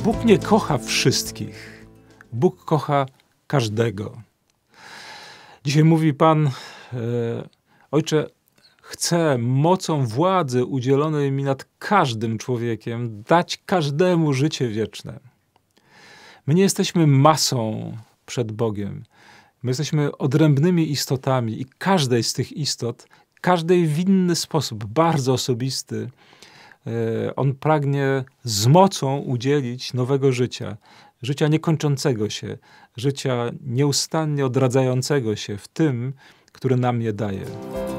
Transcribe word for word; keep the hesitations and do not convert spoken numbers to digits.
Bóg nie kocha wszystkich. Bóg kocha każdego. Dzisiaj mówi Pan, e, Ojcze, chcę mocą władzy udzielonej mi nad każdym człowiekiem dać każdemu życie wieczne. My nie jesteśmy masą przed Bogiem. My jesteśmy odrębnymi istotami i każdej z tych istot, każdej w inny sposób, bardzo osobisty, On pragnie z mocą udzielić nowego życia, życia niekończącego się, życia nieustannie odradzającego się w tym, który nam je daje.